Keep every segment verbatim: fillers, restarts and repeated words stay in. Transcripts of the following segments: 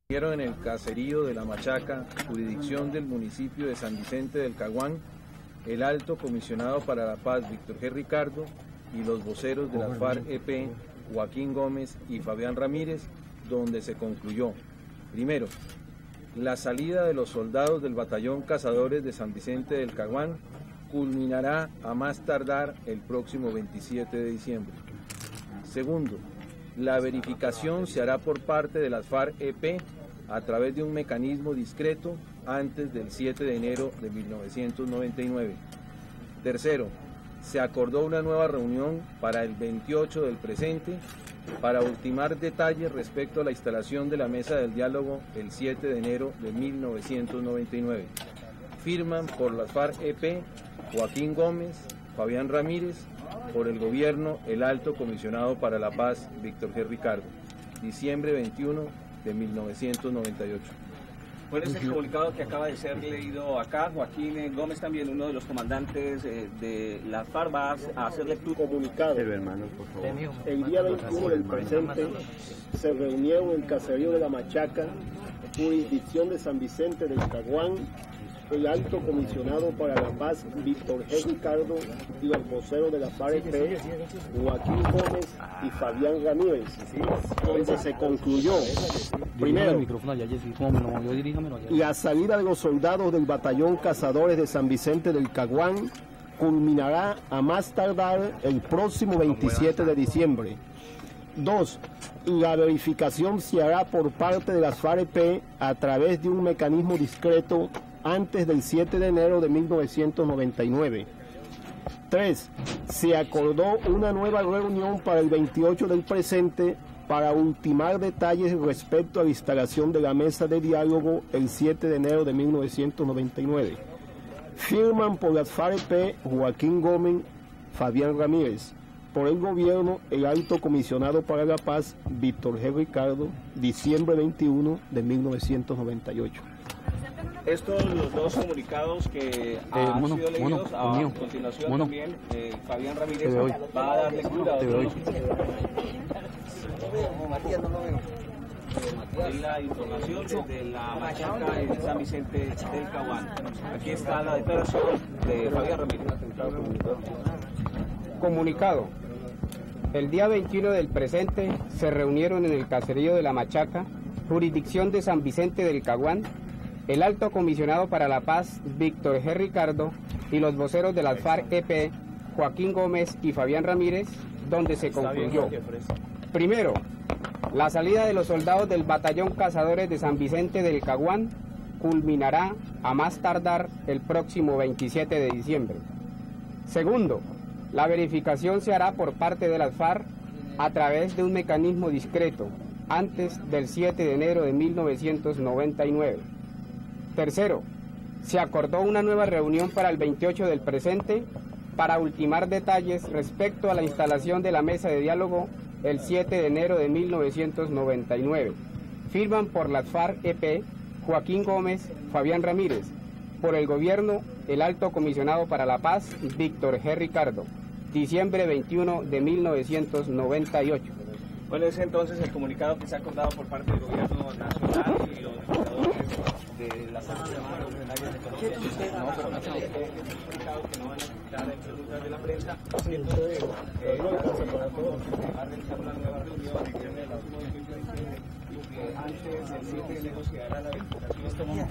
En el caserío de La Machaca, jurisdicción del municipio de San Vicente del Caguán, el alto comisionado para la paz Víctor G. Ricardo y los voceros de la FARC-E P, Joaquín Gómez y Fabián Ramírez, donde se concluyó: primero, la salida de los soldados del batallón Cazadores de San Vicente del Caguán culminará a más tardar el próximo veintisiete de diciembre. Segundo, la verificación se hará por parte de las FARC-E P a través de un mecanismo discreto antes del siete de enero de mil novecientos noventa y nueve. Tercero, se acordó una nueva reunión para el veintiocho del presente para ultimar detalles respecto a la instalación de la mesa del diálogo el siete de enero de mil novecientos noventa y nueve. Firman por las FARC-E P Joaquín Gómez, Fabián Ramírez, por el gobierno el alto comisionado para la paz Víctor G. Ricardo, diciembre veintiuno de mil novecientos noventa y ocho. ¿Cuál es el comunicado que acaba de ser leído acá? Joaquín Gómez, también uno de los comandantes eh, de la FARC, va a hacer lectura. Comunicado. El día veintiuno del presente se reunieron en el caserío de La Machaca, jurisdicción de San Vicente del Caguán, el alto comisionado para la paz Víctor G. Ricardo y los voceros de la FARC-E P, Joaquín Gómez y Fabián Ramírez, donde se concluyó: primero, la salida de los soldados del batallón Cazadores de San Vicente del Caguán culminará a más tardar el próximo veintisiete de diciembre. Dos, la verificación se hará por parte de las FARC-E P a través de un mecanismo discreto antes del siete de enero de mil novecientos noventa y nueve. Tres, se acordó una nueva reunión para el veintiocho del presente para ultimar detalles respecto a la instalación de la mesa de diálogo el siete de enero de mil novecientos noventa y nueve. Firman por las FARC-E P Joaquín Gómez, Fabián Ramírez, por el gobierno el alto comisionado para la paz Víctor G. Ricardo, diciembre veintiuno de mil novecientos noventa y ocho. Estos los dos comunicados que eh, han mono, sido leídos, mono, a mío, continuación mono. También eh, Fabián Ramírez va a dar lectura a otros. Es la información desde La Machaca en San Vicente del Caguán. Aquí está la declaración de Fabián Ramírez. Comunicado. El día veintiuno del presente se reunieron en el caserío de La Machaca, jurisdicción de San Vicente del Caguán, el alto comisionado para la paz Víctor G. Ricardo y los voceros de las FARC-E P Joaquín Gómez y Fabián Ramírez, donde se concluyó: primero, la salida de los soldados del batallón Cazadores de San Vicente del Caguán culminará a más tardar el próximo veintisiete de diciembre. Segundo, la verificación se hará por parte de las FARC a través de un mecanismo discreto antes del siete de enero de mil novecientos noventa y nueve. Tercero, se acordó una nueva reunión para el veintiocho del presente para ultimar detalles respecto a la instalación de la mesa de diálogo el siete de enero de mil novecientos noventa y nueve. Firman por las FARC-E P Joaquín Gómez, Fabián Ramírez, por el gobierno el alto comisionado para la paz Víctor G. Ricardo, diciembre veintiuno de mil novecientos noventa y ocho. Bueno, es entonces el comunicado que se ha acordado por parte del gobierno nacional y los legisladores de las armas revolucionarias de Colombia. No, pero no es un comunicado que no van a quitar en preguntas de la prensa. Entonces, eh, va a realizar una nueva reunión antes del siete de enero se hará la verificación.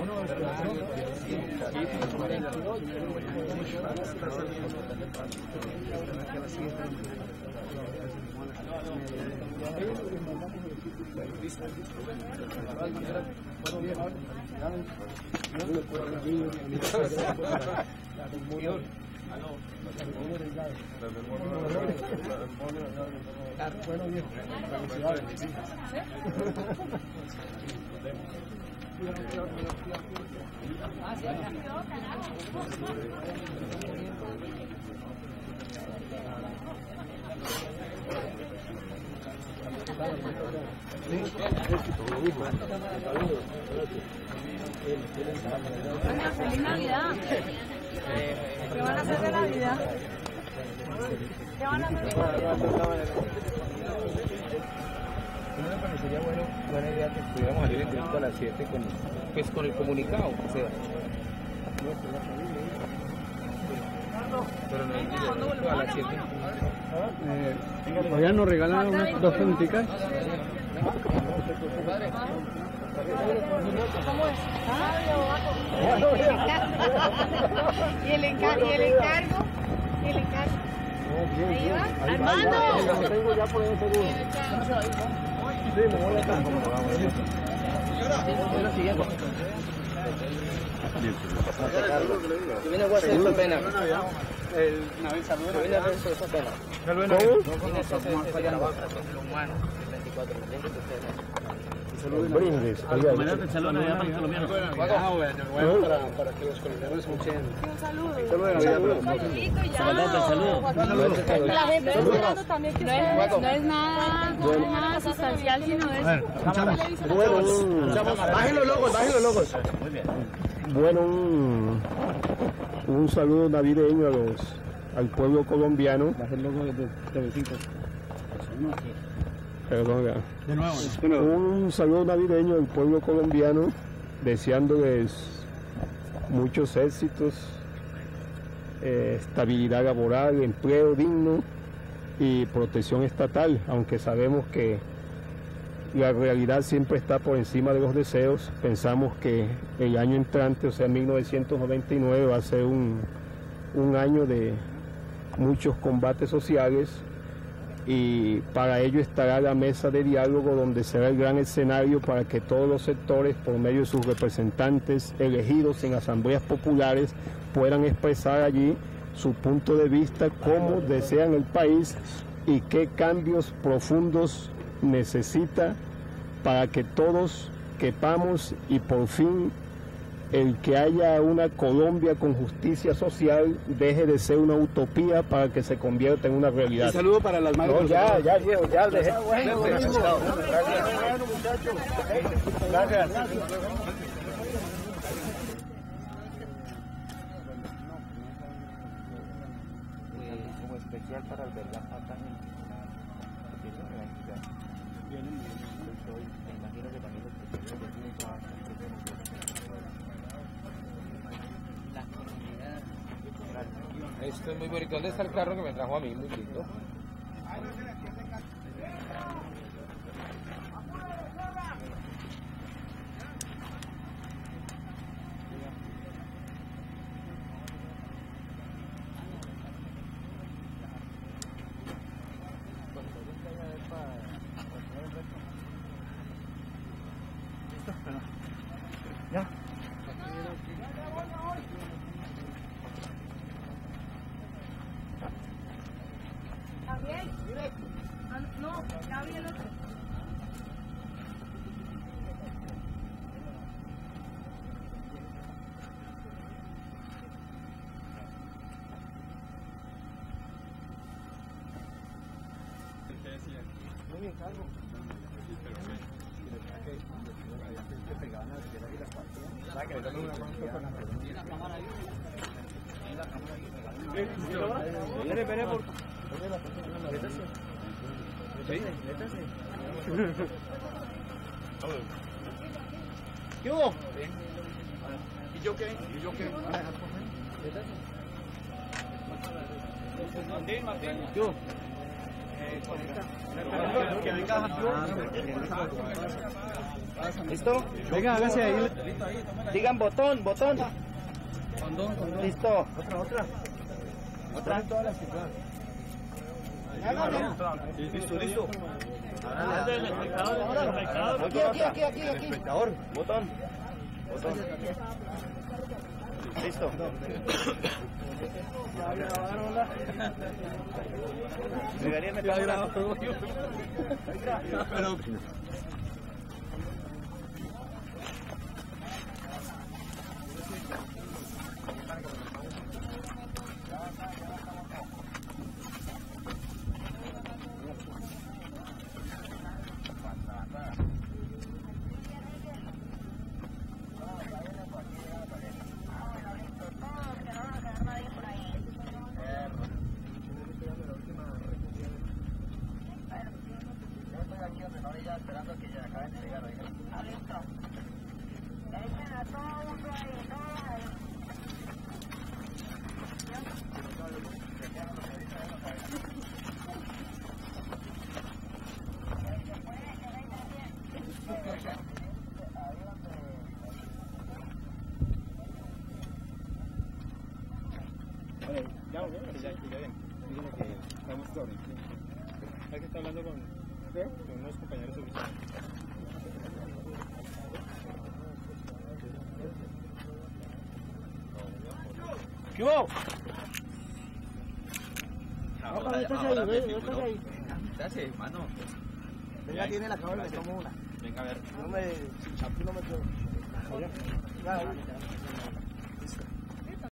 Feliz Navidad. ¿Qué van a hacer de Navidad? ¿Qué van a hacer de Navidad? ¿No me parecería bueno, buena idea que pudiéramos salir en directo a las siete con, pues, con el comunicado? O sea, pero no es directo a las siete. Eh, ¿Oigan, nos regalan unas dos preguntitas? ¿Cómo es? ¿Y el encargo? ¿Y el encargo? ¿Y el encargo? ¿Ahí va? ¡Armando! Lo tengo ya por ahí seguro. Sí, me voy a estar. Yo vine a hacer esa pena. El Nabil saluda. Yo vine a hacer esa pena. ¿Cómo? Vine a hacer ese trabajo con el humano del veinticuatro. Brindis. Comandante, saludos allá para los colombianos. Ah, bueno, para, para que los colombianos escuchen. Un saludo. Un saludo. Comandante, saludo. La gente está esperando también que ustedes. No es nada, no es nada sustancial, sino es... Bueno, un, Bajen los logos, bajen los logos. bueno, un, un saludo navideño a los, al pueblo colombiano. Va a ser logo de T V cinco. Perdón, ya. De nuevo. Un saludo navideño al pueblo colombiano, deseándoles muchos éxitos, eh, estabilidad laboral, empleo digno y protección estatal, aunque sabemos que la realidad siempre está por encima de los deseos. Pensamos que el año entrante, o sea, mil novecientos noventa y nueve, va a ser un, un año de muchos combates sociales, y para ello estará la mesa de diálogo, donde será el gran escenario para que todos los sectores, por medio de sus representantes elegidos en asambleas populares, puedan expresar allí su punto de vista, cómo desean el país y qué cambios profundos necesita para que todos quepamos y por fin el que haya una Colombia con justicia social deje de ser una utopía para que se convierta en una realidad. Un saludo para las madres. No, ya, ya, viejo, ya, dejé. Bueno, Gracias. Gracias. Como especial para albergar acá en me imagino que también esto es muy bonito. ¿Dónde está el carro que me trajo a mí? Muy lindo. Ya. Gabriel. Ah, no, Gabriel otro. Muy bien, Carlos. Espere, espere, por... Sí, ¿qué hubo? ¿Y yo qué? ¿Y yo qué? Martín, Martín. ¿Qué hubo? Que venga. ¿Listo? Venga, hágase ahí. Digan botón, botón. Listo. Otra, otra. Otra. Listo, listo. Aquí, aquí, aquí, aquí, aquí. Espectador, botón. Botón. Listo. Llegaría me grabado. Pero aquí menores ya esperando que ya acaben de llegar. Ah, listo. Echen a todo mundo ahí, todos ahí. Ya, ya, ya, ya bien. Dígale que estamos sobre. Hay que estar hablando con, con unos compañeros oficiales. ¿Qué hubo? Ahora, estás ahora ahí, me ve, figuró. estás ahí. ¿Qué hace, mano? Venga, tiene la cámara, me tomo una. Venga, a ver. No me, si chapu no me quedo. Ya, ya.